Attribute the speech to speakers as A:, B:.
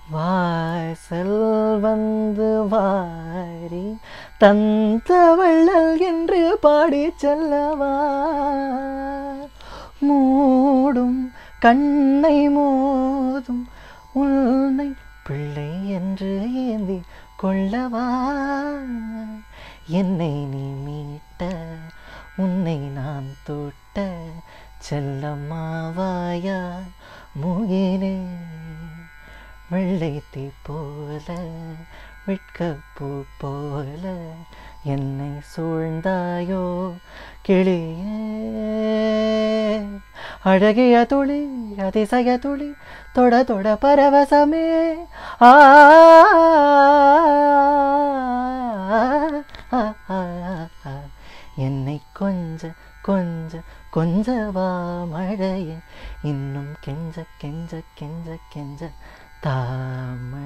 A: வாசல் வந்து வாரி தந்த வள்ளல் என்று பாடி செல்லவா, மூடும் கண்ணை மோதும் உன்னை பிள்ளை என்று ஏந்தி கொள்ளவா, என்னை நீ மீட்ட உன்னை நான் தொட்ட செல்லம்மாவாயா முகிலே, வெள்ளைத்தீ போல வெட்கப்பூ போல என்னை சூழ்ந்தாயோ கிளியே, அழகிய துளி அதிசய துளி தொட தொட பரவசமே, என்னை கொஞ்ச கொஞ்ச கொஞ்சவா மழையே, இன்னும் கெஞ்ச கெஞ்ச கெஞ்ச கெஞ்ச தாமரை.